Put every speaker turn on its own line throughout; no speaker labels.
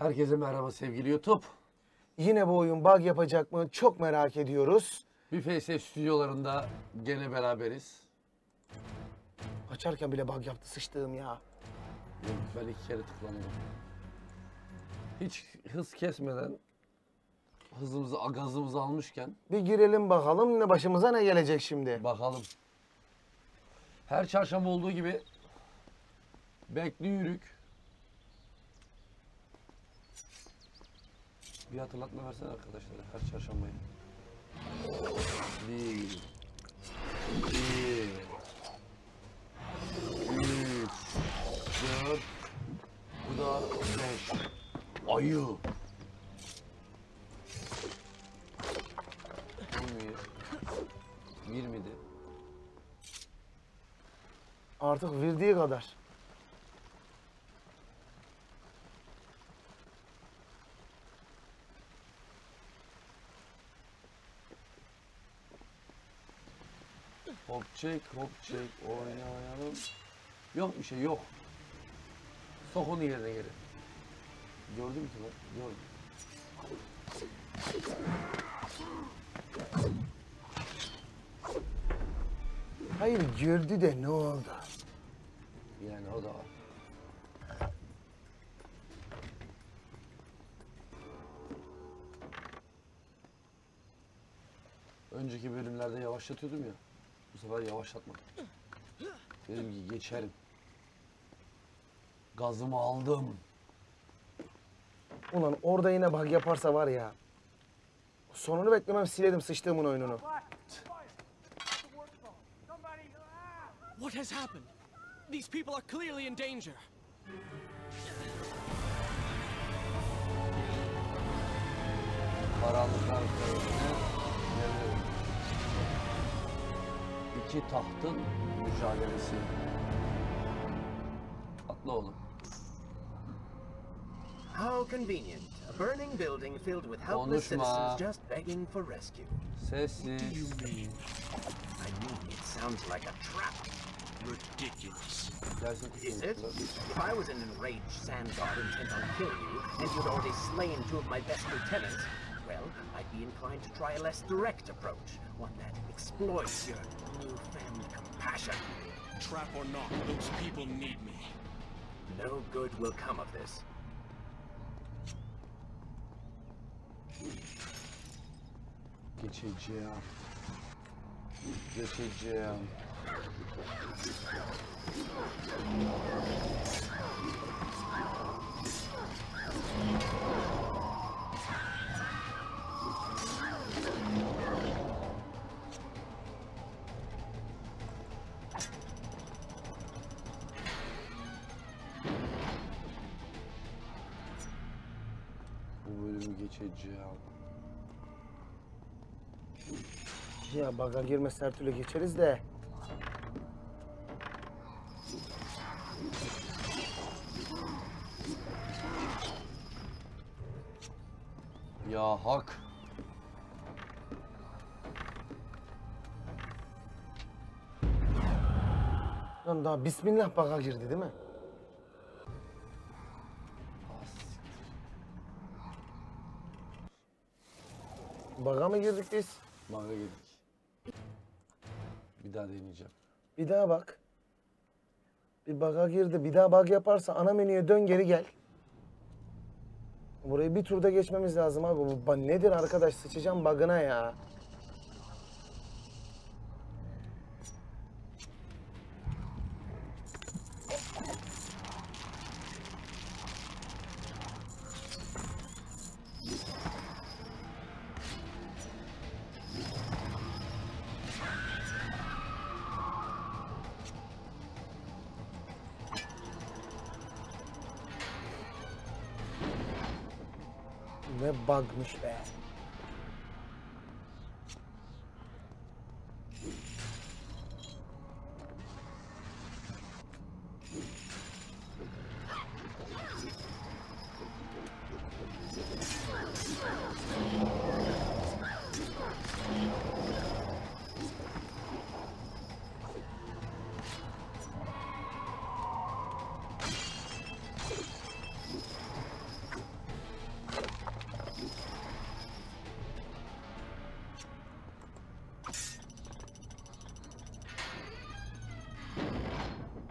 Herkese merhaba sevgili YouTube.
Yine bu oyun bug yapacak mı? Çok merak ediyoruz.
Bir FS stüdyolarında gene beraberiz.
Açarken bile bug yaptı sıçtığım ya.
Yok, ben 2 kere tıklandım. Hiç hız kesmeden gazımızı almışken
Bir girelim bakalım ne başımıza ne gelecek şimdi.
bakalım. Her çarşamba olduğu gibi bekliyoruz. Bir hatırlatma versene arkadaşlar her çarşambayı. 1 2 3 4 Bu da 5 Ayı. 1 miydi?
Artık verdiği kadar.
Hop çek oynayalım. Yok bir şey yok. Sok onu yerine geri. Gördün mü ki bak? Gördüm.
Hayır gördü de ne oldu?
Yani o da var. Önceki bölümlerde yavaşlatıyordum ya. Bu sefer yavaşlatmadım. Dedim ki geçerim. Gazımı aldım.
Ulan orada yine bug yaparsa var ya. Sonunu beklemem silerim sıçtığımın oyununu.
What has happened? These people are clearly in danger.
Karanlıklar köyüne geliyorum. İki tahtın mücadelesi. Atla oğlum.
How convenient. A burning building filled with helpless
Konuşma.
citizens just begging for rescue.
Sessiz.
I mean, it sounds like a trap.
Ridiculous.
Dersin
Is it? If I was an enraged sand god intent on killing you, and you'd already slain two of my best lieutenants, well, I'd be inclined to try a less direct approach, one that exploits your newfound compassion.
Trap or not, those people need me.
No good will come of this.
Geçeceğim. Geçeceğim. Bu bölümü geçeceğim.
Ya bug'a girmesi her türlü geçeriz de.
Ya hak.
Lan daha bismillah bug'a girdi değil mi? Bug'a mı girdik biz?
Bug'a girdik. Bir daha deneyeceğim.
Bir daha bak. Bir bug'a girdi. Bir daha bug yaparsa ana menüye dön geri gel. Burayı bir turda geçmemiz lazım abi. Bu nedir arkadaş? Sıçacağım bug'ına ya. Ne bug'mış be.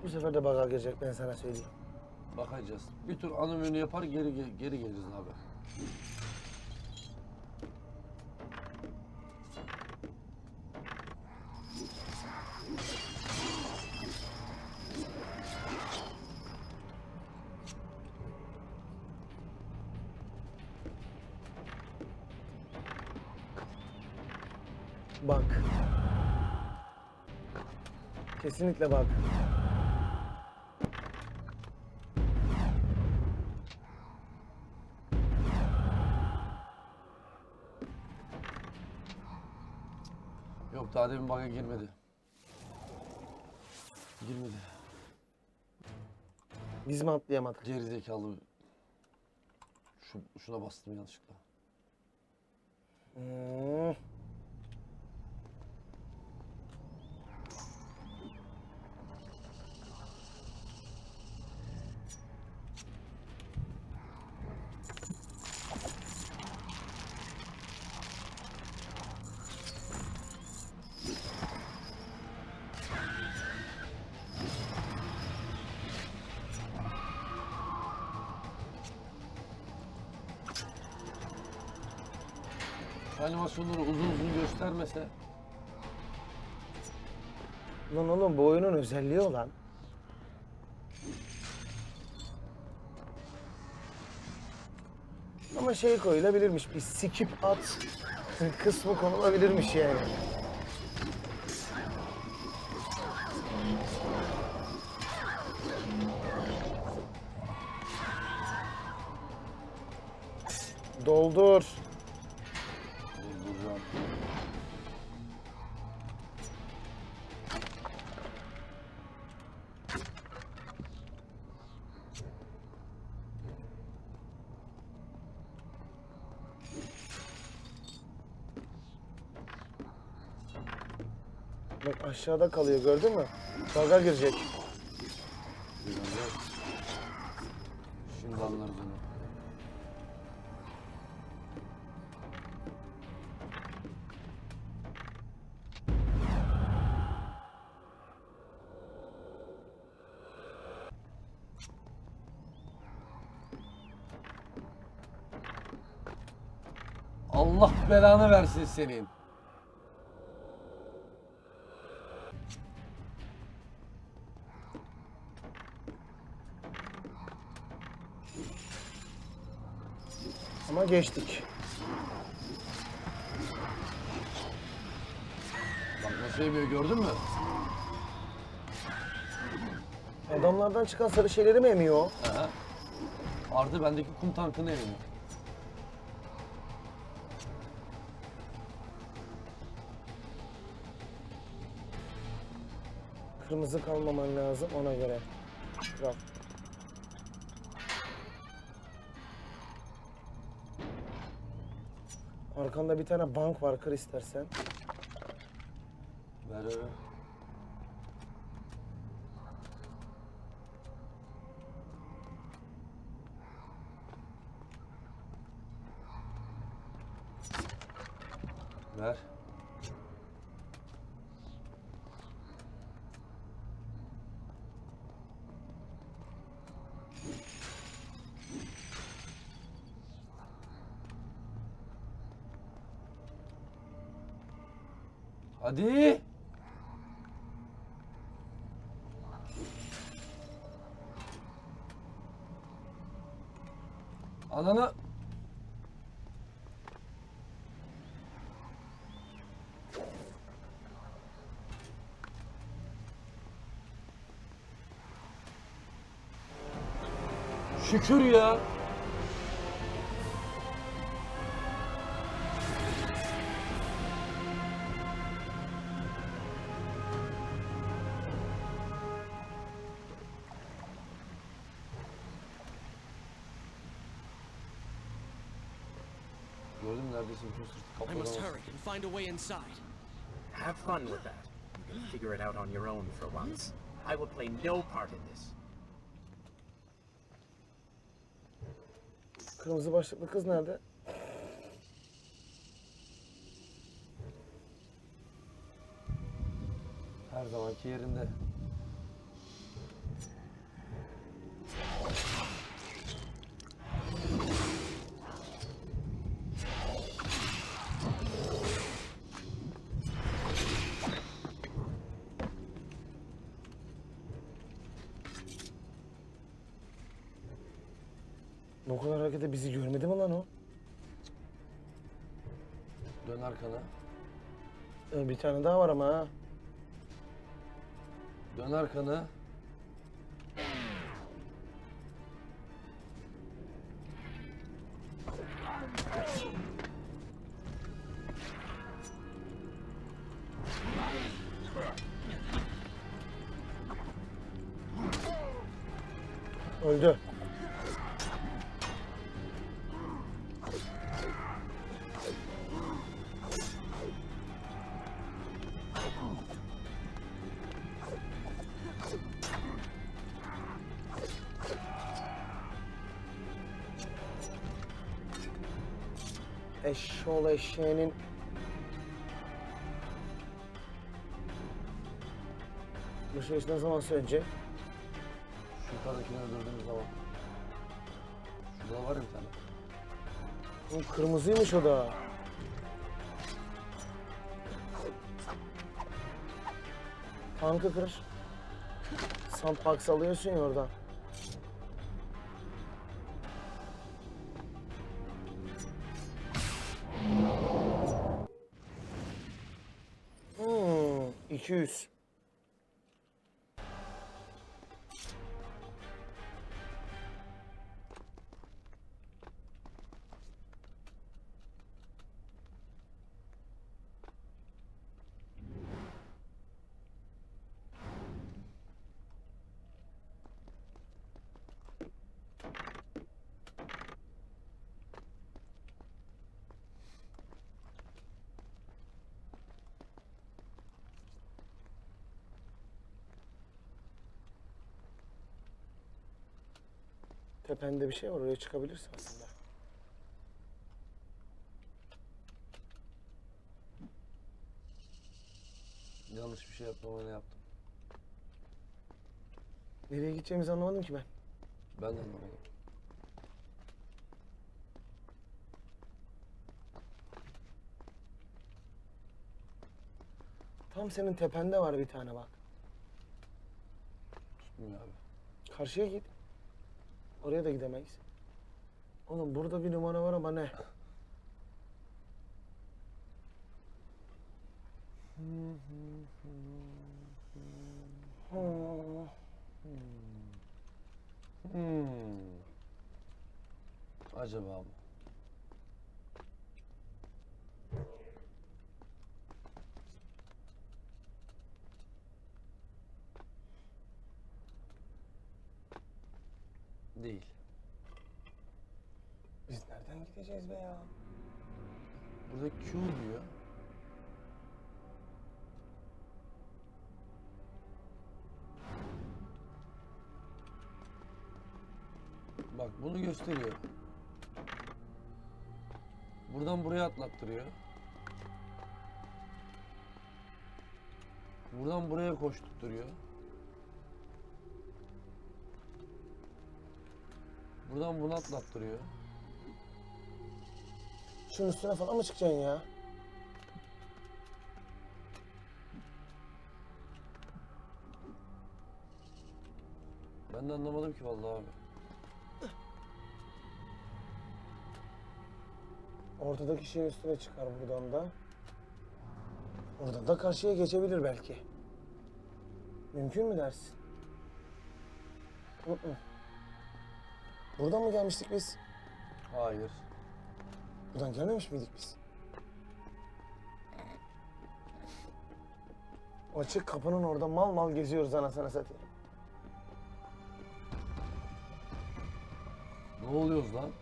Bu sefer de bug'a girecek, ben sana söyleyeyim.
Bakacağız. Bir tur ana menü yapar geri geliriz abi.
Bak. Kesinlikle bak.
Yok daha demin bug'a girmedi. Girmedi.
Biz mi atlayamadık?
Geri zekalı. Şuna bastım yanlışlıkla.
Hmm.
Şu animasyonları uzun uzun göstermese.
Lan oğlum bu oyunun özelliği olan. Ama şey koyulabilirmiş, bir skip at kısmı konulabilirmiş yani. Doldur.
Dolduracağım.
Bak aşağıda kalıyor, gördün mü? Bug'a girecek.
Şimdi anlarız onu. Allah belanı versin senin.
Ama geçtik.
Bak nasıl yemiyor gördün mü?
Adamlardan çıkan sarı şeyleri mi emiyor o?
Aha. Artı bendeki kum tankını emiyor.
Kırmızı kalmaman lazım ona göre. Bak. Arkanda bir tane bank var, kır istersen.
Ver öyle. Ver. Hadi. Ananı. Şükür ya. Gördün mü neredeyse bütün sırtı
I
kapladı.
must hurry and find a way inside.
Have fun with that. You can figure it out on your own for once. I will play no part in this.
Kırmızı başlıklı kız nerede?
Her zamanki yerinde.
Bu kadar harekete bizi görmedi mi lan o?
Dön arkana.
Bir tane daha var ama ha.
Dön arkanı.
Öldü. Eşşoğlu eşeğinin. Bu şey ne zaman sönecek?
Şu yukarıdakini öldürdüğümüz zaman. Şurada var ya bir tane.
Oğlum kırmızıymış o da. Tankı kır. Sandbox alıyorsun ya oradan. Hmm, 200. Tepende bir şey var, oraya çıkabilirsin aslında.
Yanlış bir şey yaptım ama ne yaptım?
Nereye gideceğimizi anlamadım ki ben.
Ben de anlamadım.
Tam senin tepende var bir tane bak.
Tutmuyor abi.
Karşıya git. Oraya da gidemeyiz. Oğlum burada bir numara var ama ne?
Acaba mı? Değil.
Biz nereden gideceğiz be ya?
Burada Q diyor. Bak bunu gösteriyor. Buradan buraya atlattırıyor. Buradan buraya koşturtuyor. Buradan bunu atlattırıyor.
Şunun üstüne falan mı çıkacaksın ya?
Ben de anlamadım ki vallahi abi.
Ortadaki şeyin üstüne çıkar buradan da. Oradan da karşıya geçebilir belki. Mümkün mü dersin? Hı. Buradan mı gelmiştik biz?
Hayır.
Buradan gelmemiş miydik biz? Açık kapının orada mal mal geziyoruz anasını satayım.
Ne oluyoruz lan?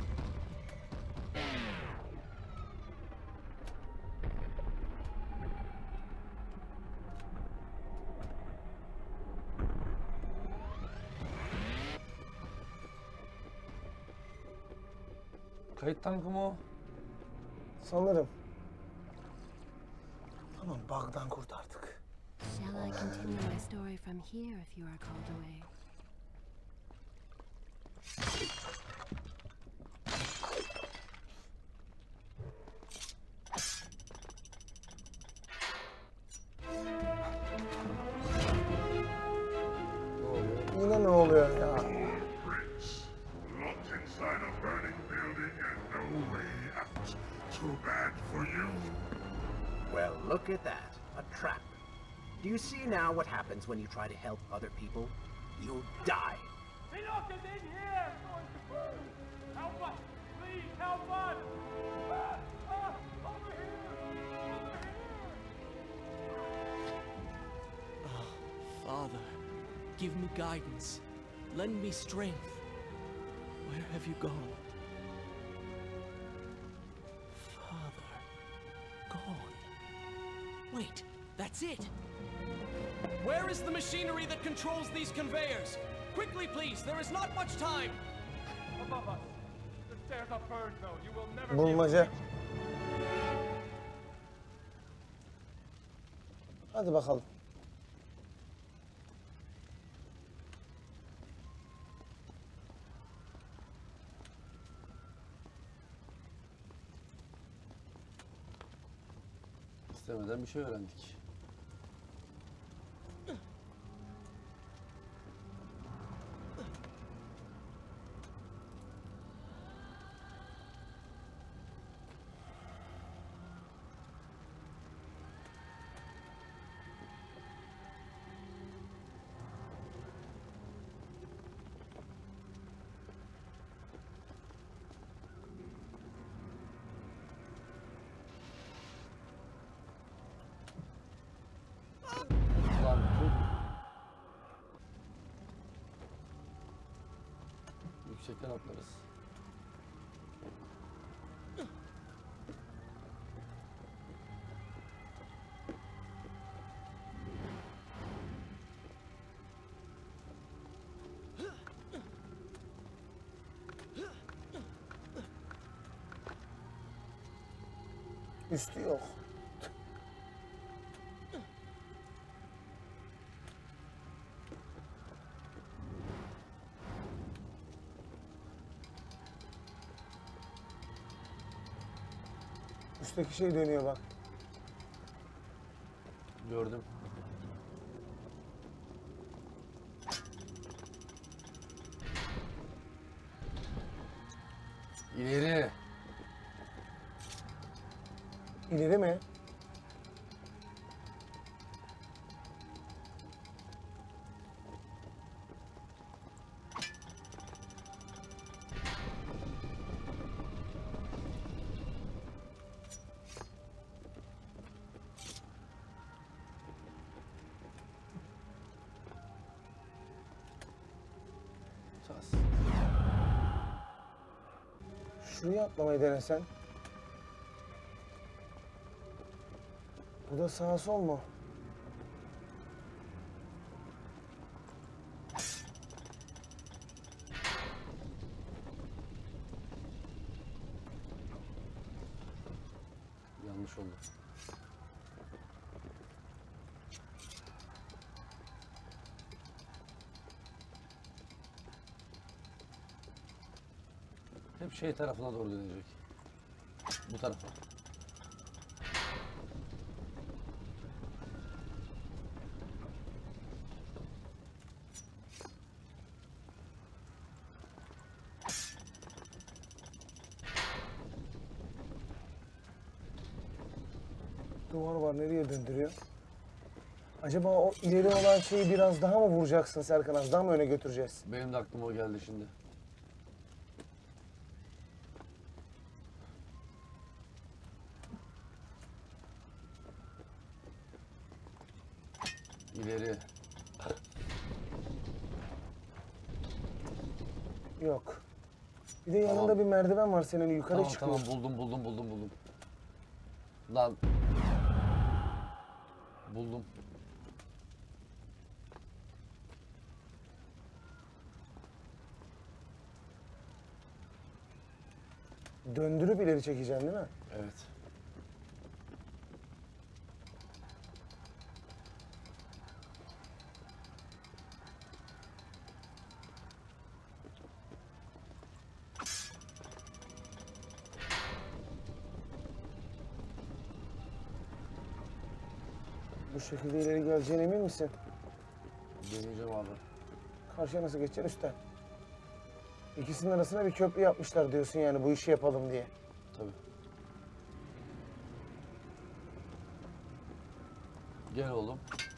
Kayıt tankı mı o?
Sanırım. Tamam, bug'dan kurtardık.
Shall I continue my story from here if you are called away?
Yine ne oluyor ya?
Locked inside
Well, look at that. A trap. Do you see now what happens when you try to help other people? You die.
Enoch is in here! Help us! Please help us! Over here!
Father, give me guidance. Lend me strength. Where have you gone? Father, gone. Wait, that's it! Where is the machinery that controls these conveyors? Quickly, please, there is not much time!
Above us. The stairs are burned, though. You will never
Bulmaca.
be able to
Hadi bakalım.
İstemeden bir şey öğrendik. Lan tut. Yüksekten atlarız.
Üstü yok. Üstteki şey dönüyor bak.
Gördüm. İleri.
İleri mi?
Sas.
Şuraya atlamayı denesen. Bu da sağ sol mu?
Yanlış oldu. Hep şey tarafına doğru dönecek. Bu tarafa.
Duvar var, nereye döndürüyor? Acaba o ileri olan şeyi biraz daha mı vuracaksın Serkan? Az daha mı öne götüreceğiz?
Benim de aklıma o geldi şimdi. İleri.
Yok. Bir de yanında
Tamam.
bir merdiven var senin, yukarı
Tamam
çıkıyor.
tamam buldum. Lan. Buldum.
Döndürüp ileri çekeceksin değil mi?
Evet.
Bu şekilde ileri geleceğine emin misin?
Deneyeceğim abi.
Karşıya nasıl geçeceksin? Üstten. İkisinin arasına bir köprü yapmışlar diyorsun yani bu işi yapalım diye.
Tabii. Gel oğlum.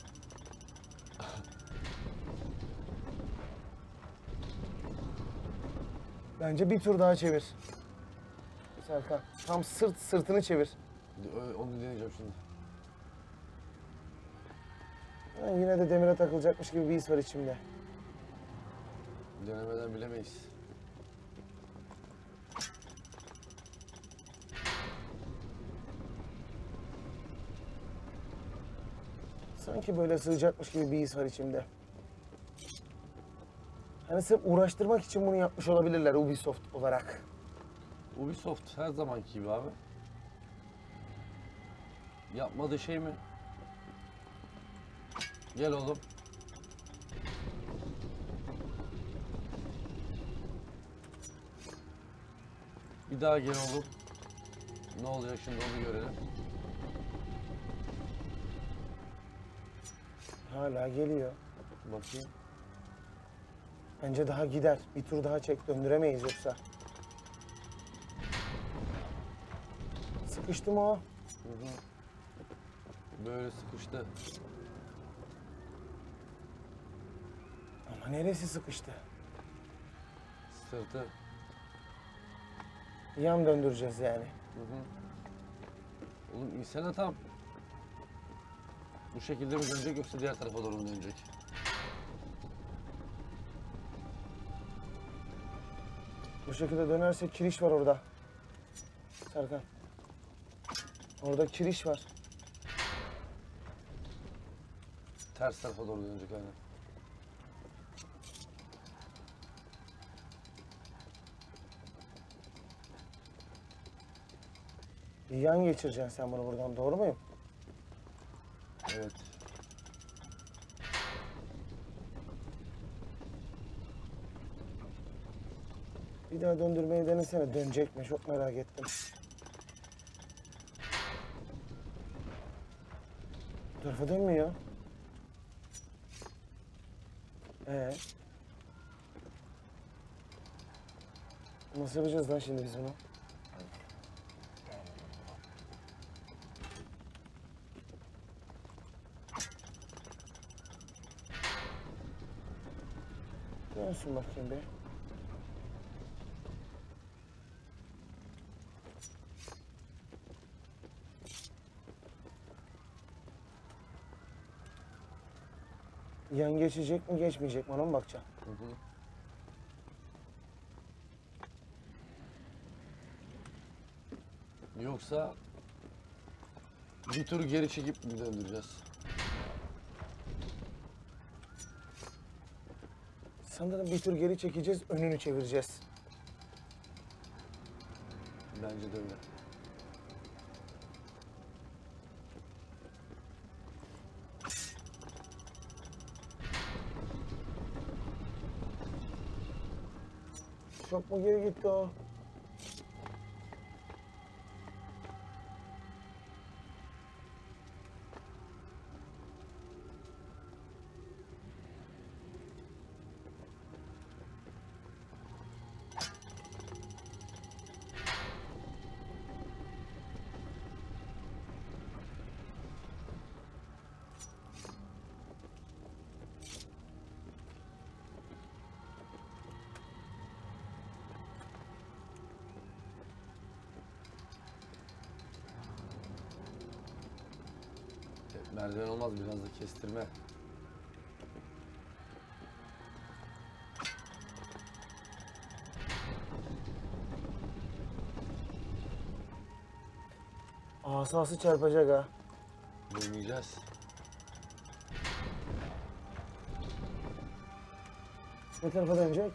Bence bir tur daha çevir. Serkan. Tam sırtını çevir.
Onu deneyeceğim şimdi.
Ha, yine de demire takılacakmış gibi bir his var içimde.
Denemeden bilemeyiz.
Sanki böyle sığacakmış gibi bir his var içimde. Hani sırf uğraştırmak için bunu yapmış olabilirler Ubisoft olarak.
Ubisoft her zamanki gibi abi. Yapmadığı şey mi? Gel oğlum. Bir daha gel oğlum. Ne olacak şimdi onu görelim.
Hala geliyor.
Bakayım.
Bence daha gider. Bir tur daha çek. Döndüremeyiz yoksa. Sıkıştı mı o?
Hı hı. Böyle sıkıştı.
Ama neresi sıkıştı?
Sırtı.
Yan döndüreceğiz yani.
Hı hı. Oğlum insene tam. Bu şekilde mi dönecek yoksa diğer tarafa doğru mu dönecek?
Bu şekilde dönerse kiriş var orada. Serkan. Orada kiriş var.
Ters tarafa doğru dönecek aynen.
Yan geçireceksin sen bunu buradan. Doğru muyum?
Evet.
Bir daha döndürmeyi denesene. Dönecek mi? Çok merak ettim. Bu tarafa dönmüyor. Nasıl yapacağız lan şimdi biz bunu? Dönsün bakayım bir. Yan geçecek mi geçmeyecek mi ona mı bakacağım?
Hı hı. Yoksa bir tur geri çekip mi döndüreceğiz?
Sanırım bir tur geri çekeceğiz, önünü çevireceğiz.
Bence de öyle.
Çok mu geri gitti o?
Merdiven olmaz, biraz da kestirme.
Asası çarpacak ha.
Deneyeceğiz.
Ne tarafa dönecek?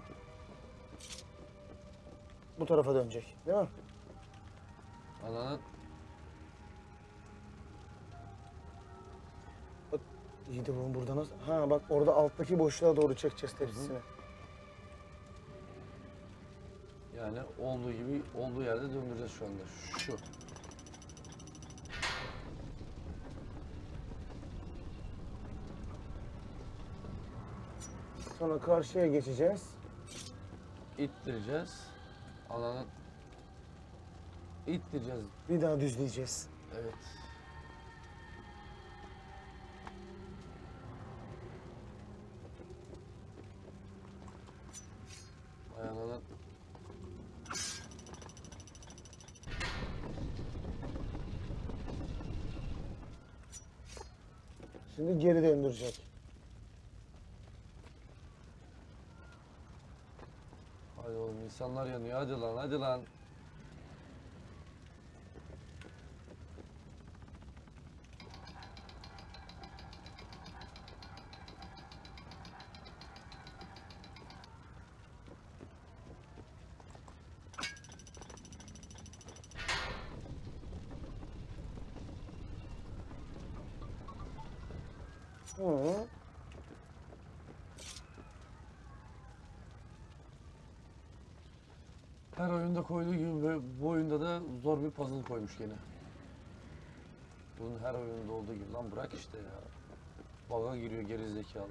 Bu tarafa dönecek, değil mi?
Ananın
Bak, iyi de bunu burada nasıl... Ha bak orada alttaki boşluğa doğru çekeceğiz tepsisini.
yani olduğu gibi olduğu yerde döndüreceğiz şu anda. Şu.
Sonra karşıya geçeceğiz.
İttireceğiz. Ananın ittireceğiz.
Bir daha düzleyeceğiz.
Evet.
Şimdi geri döndürecek.
Hadi oğlum insanlar yanıyor. Hadi lan hadi lan.
Hı.
Her oyunda koyduğu gibi bu oyunda da zor bir puzzle koymuş gene. Bunun her oyunda olduğu gibi. Lan bırak işte ya. Bug'a giriyor geri zekalı.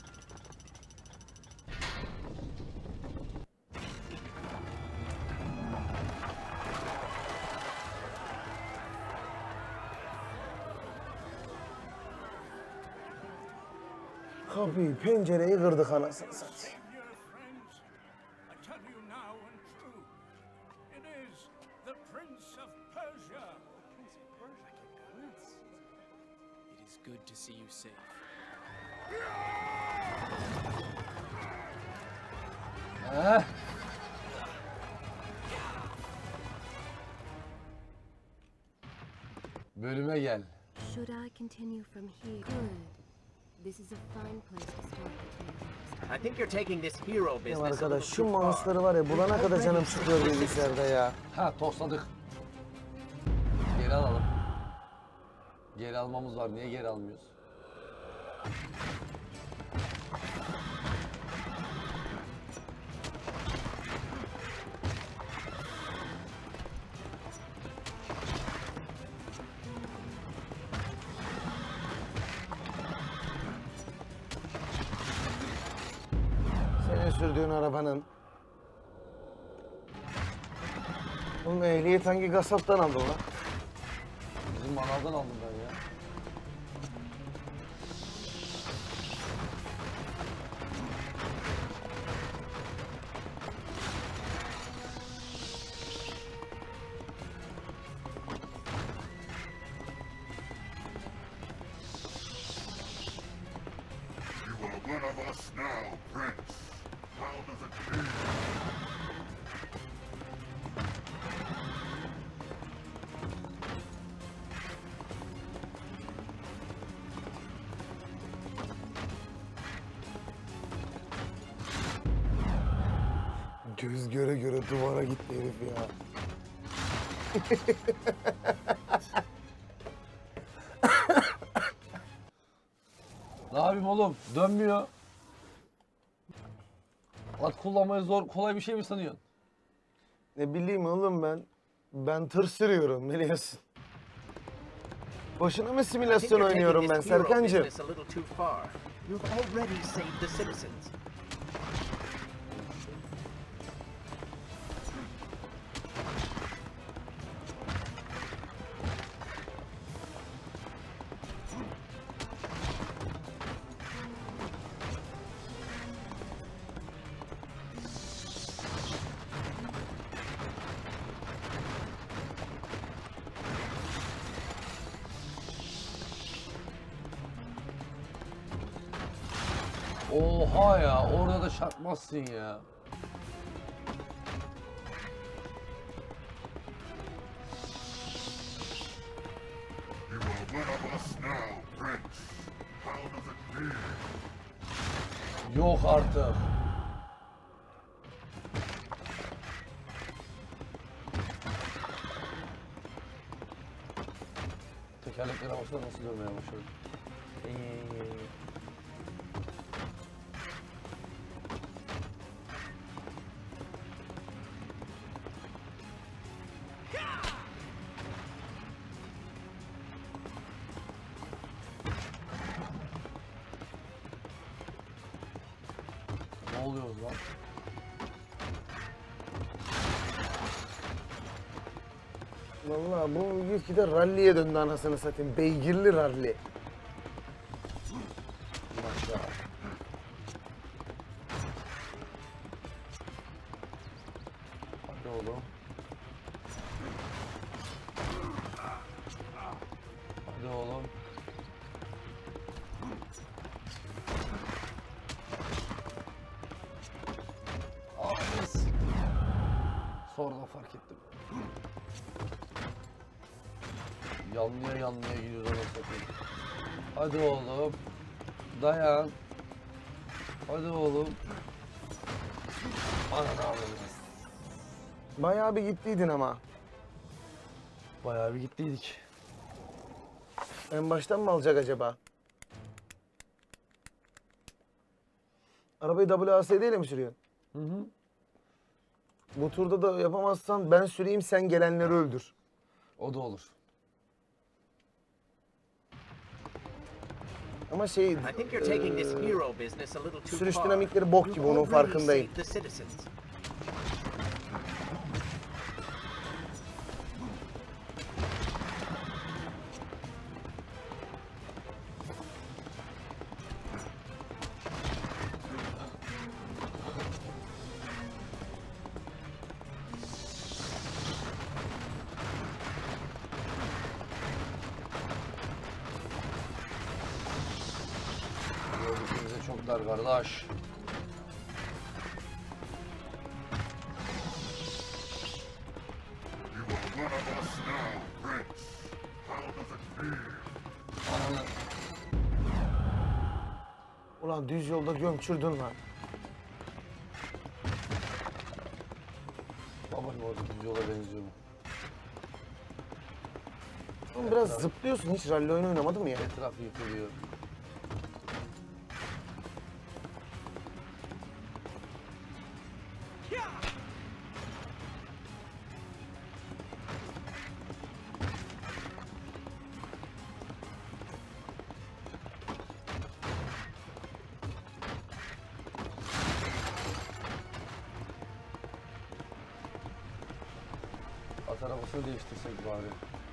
Kapıyı, pencereyi kırdık anasını satayım.
Dear friends, I tell you now and true, it is the Prince of Persia.
It is good to see you safe.
Heh. Bölüme gel.
Should I continue from here? Good. This is a fine place to start the tale.
I think you're taking this hero
Ya
business a little
arkadaş şu
too far.
mouse'ları var ya bulana kadar canım çıkıyor bilgisayarda ya.
Ha tosladık. Geri alalım. Geri almamız var. Niye geri almıyoruz?
Senin sürdüğün arabanın. Oğlum ehliyet hangi kasaptan aldın lan?
Bizim manavdan aldım ben ya.
You are one of us now, Prince. Hound of the King.
Göz göre göre duvara gitti herif ya.
Ne yapayım oğlum? Dönmüyor. At kullanmayı zor, kolay bir şey mi sanıyorsun?
Ne bileyim oğlum ben. Ben tır sürüyorum biliyorsun. Boşuna mı
I think
simülasyon
you're
oynuyorum
taking
ben
this hero
Serkancığım?
business a little too far. You've already saved the citizens.
Oha ya, orada da çarpmazsın ya.
You are one of us now, Prince. Hound of the King.
Yok artık. Tekerleklere baksana nasıl dönmeye başladı. Ne oluyor lan?
Vallahi bu gitgide ralliye döndü anasını satayım. Beygirli ralli.
Aşağı. Hadi oğlum. Hadi oğlum. Sonra fark ettim. Yanlıya gidiyoruz ona satayım. Hadi oğlum. Dayan. Hadi oğlum. Ananı alırız.
Bayağı bir gittiydin ama.
Bayağı bir gittiydik.
En baştan mı alacak acaba? Arabayı WASD ile mi sürüyorsun?
Hı hı.
Bu turda da yapamazsan ben süreyim, sen gelenleri öldür.
O da olur.
Ama şey,
I think you're taking this hero business a little too
sürüş
far.
dinamikleri bok gibi,
You've
onun
already
farkındayım.
saved the citizens.
Gördüğünüzde çok dar kardeş.
You are one of us now, Prince. How does it feel?
Ananı.
Ulan düz yolda gömçürdün lan.
Babam orada düz yola benziyor mu?
Oğlum biraz zıplıyorsun, hiç ralli oyunu oynamadın mı ya?
Etraf yıkılıyor. At arabasını değiştirsek bari.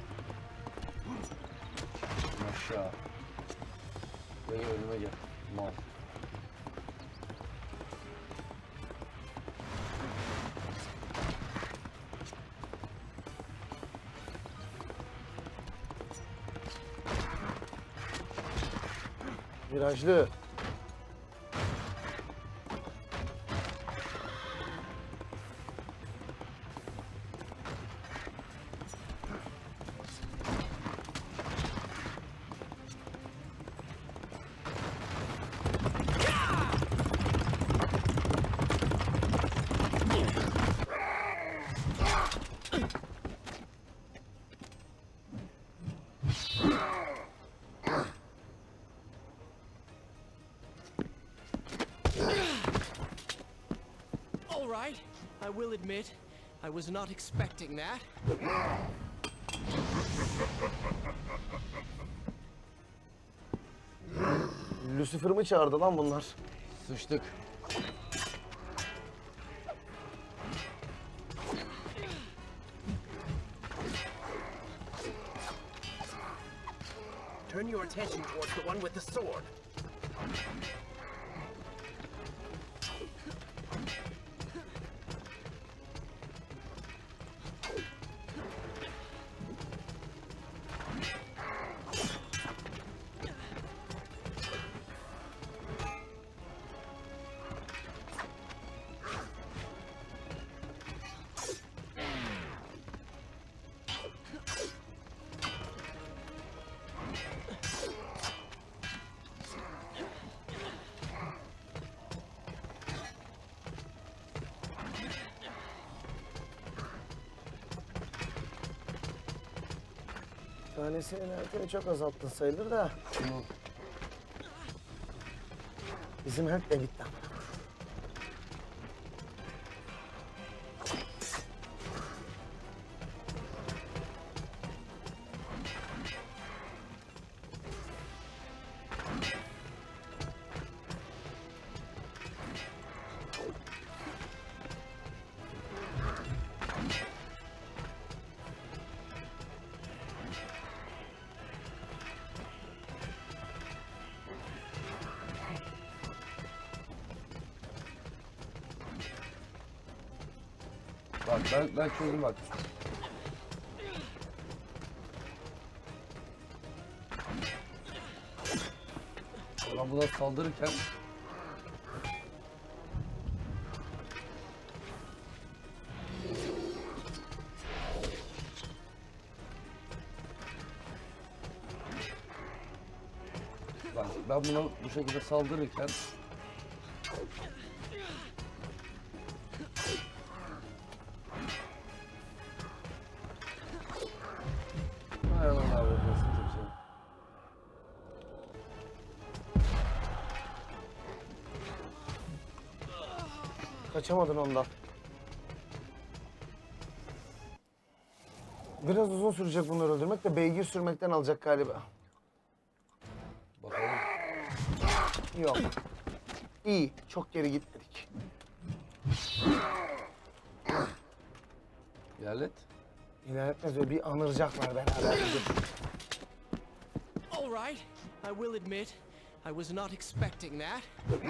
Aşağı. Gel önüme gel. Mal.
Virajlı.
All right, I will admit, I was not expecting that.
Lucifer'ı mı çağırdı lan bunlar?
Sıçtık.
Turn your attention towards the one with the sword.
Tanesinin erkeni çok azalttın sayılır da.
Şunu
Bizim help de bitti.
bak ben çözdüm bak. Ben buna saldırırken ben buna bu şekilde saldırırken hay Allah abi, nasıl kimse.
Kaçamadın ondan. Biraz uzun sürecek bunları öldürmek de beygir sürmekten alacak galiba.
Bakalım.
Yok. İyi. Çok geri gitmedik.
İlerlet.
İlerletmez öyle bir anıracaklar beraber.
All right, I will admit, I was not expecting that.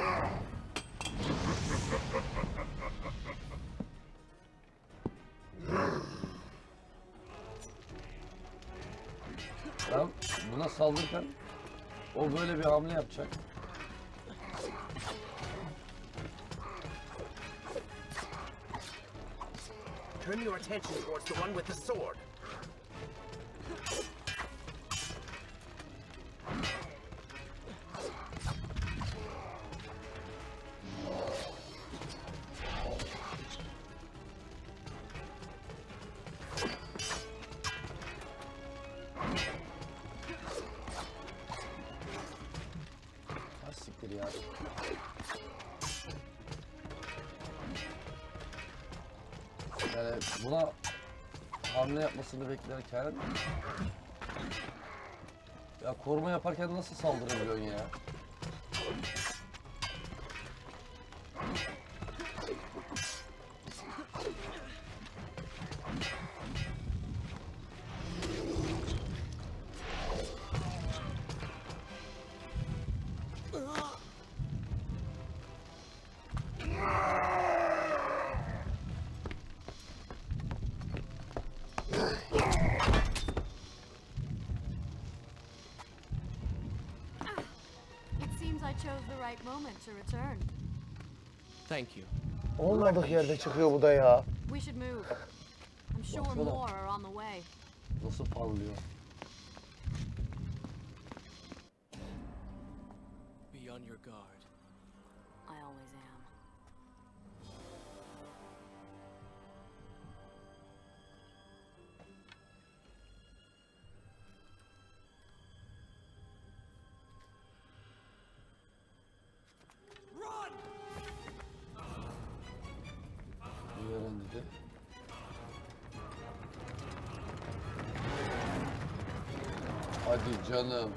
Ben buna saldırırken o böyle bir hamle yapacak.
Turn your attention towards the one with the sword.
Ha siktir ya. Yani buna hamle yapmasını beklerken ya koruma yaparken nasıl saldırabiliyorsun ya?
It seems I chose the right moment to return.
Thank you.
Olmadık yerde çıkıyor bu da ya.
We should move. I'm sure
Baksana.
more are on the way.
Nasıl parlıyor?
Be on your guard.
I always am.
Run!
Uyarın dedi. Hadi canım.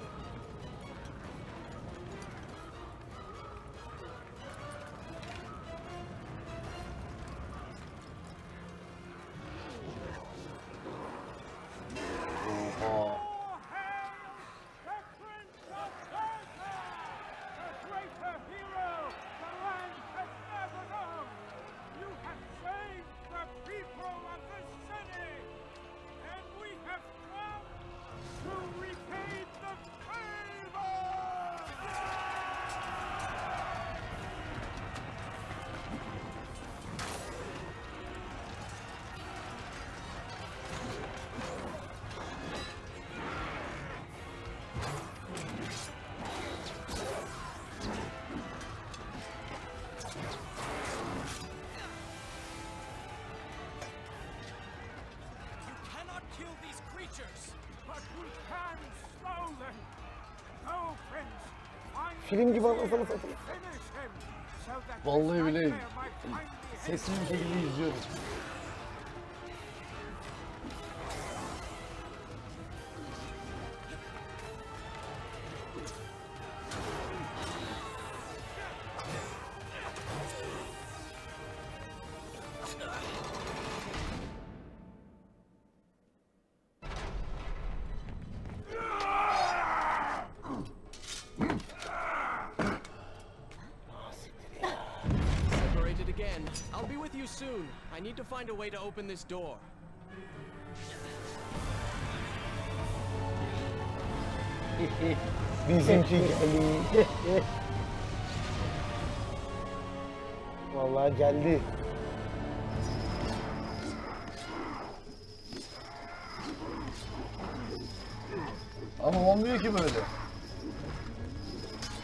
Oha.
The Prince of Persia! A greater hero the land has never known! You have saved the people of the city! And we have come to repay the favor!
You cannot kill these creatures!
But we can slow them! Go, Prince! Find
Film gibi
the
anasını
hero,
satayım.
finish him, so that his
Vallahi bile
nightmare might finally end.
sesli bir şekilde izliyoruz.
Separated again. I'll be with you soon. I need to find a way to open this door.
Bizimki geldi. Vallahi geldi.
Ama olmuyor ki böyle.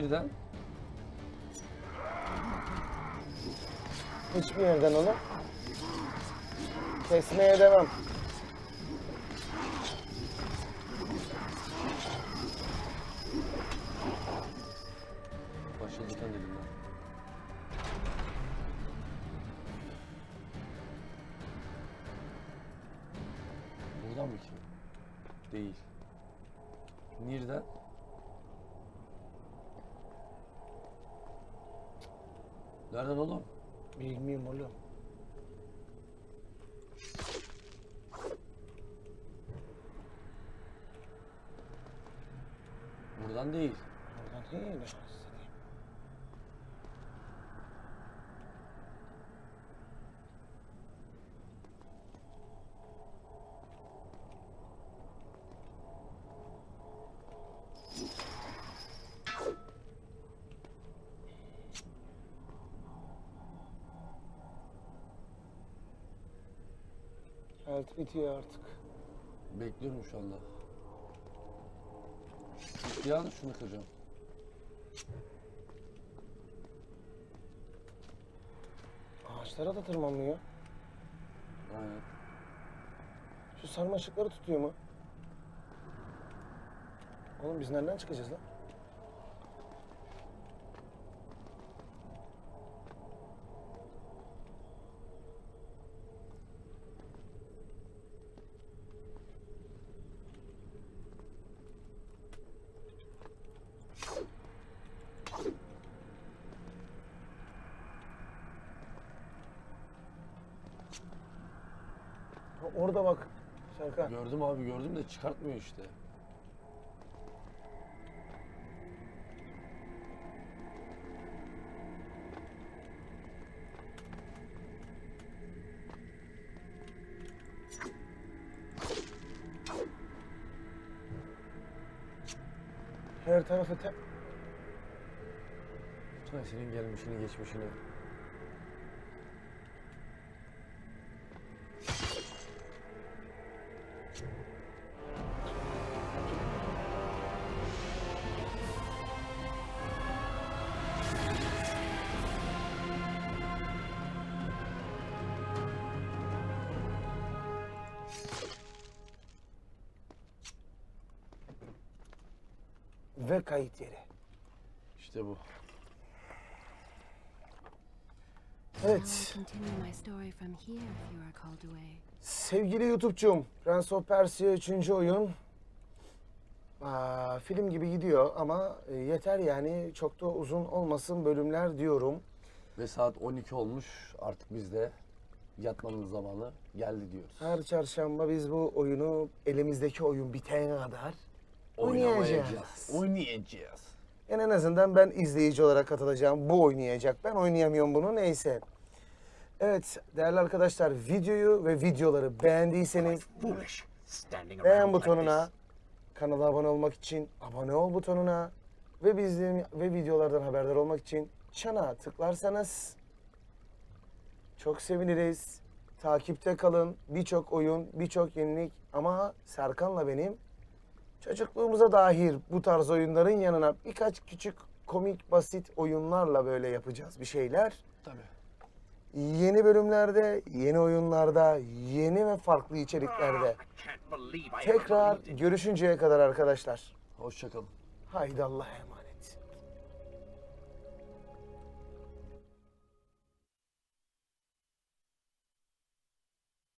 Nereden?
Hiçbir yerden onu. Kesmeye devam.
Başladıktan dedim ben. Buradan mı ki? Değil. Nereden? Nereden oğlum?
Bilmiyorum oğlum.
Buradan değil.
Oradan değil. Evet bitiyor artık.
Bekliyorum şu anda. Bir an şunu kıracağım.
Ağaçlara da tırmanmıyor.
Aynen.
Şu sarmaşıkları tutuyor mu? Oğlum biz nereden çıkacağız lan? Ha, orada bak Serkan.
Gördüm abi, gördüm de çıkartmıyor işte.
Her tarafı
Çay senin gelmişini geçmişini.
ve kayıt yeri.
İşte bu.
Evet.
Continue my story from here if you are called away.
Sevgili YouTube'cum, Prince of Persia 3. oyun. Film gibi gidiyor ama yeter yani, çok da uzun olmasın bölümler diyorum.
Ve saat 12 olmuş. Artık biz de yatmanın zamanı geldi diyoruz.
Her çarşamba biz bu oyunu elimizdeki oyun bitene kadar oynayacağız.
Oynayacağız.
Yani en azından ben izleyici olarak katılacağım. Bu oynayacak. Ben oynayamıyorum bunu, neyse. Evet değerli arkadaşlar, videoyu ve videoları beğendiyseniz
Foolish, standing
beğen
around like
butonuna,
this.
kanala abone olmak için abone ol butonuna ve ve videolardan haberdar olmak için çana tıklarsanız çok seviniriz. Takipte kalın. Birçok oyun, birçok yenilik ama Serkan'la benim çocukluğumuza dair bu tarz oyunların yanına birkaç küçük komik basit oyunlarla böyle yapacağız bir şeyler.
Tabii.
Yeni bölümlerde, yeni oyunlarda, yeni ve farklı içeriklerde
I can't believe I ever
tekrar
believed in
görüşünceye kadar arkadaşlar.
Hoşça kalın.
Haydi Allah'a emanet.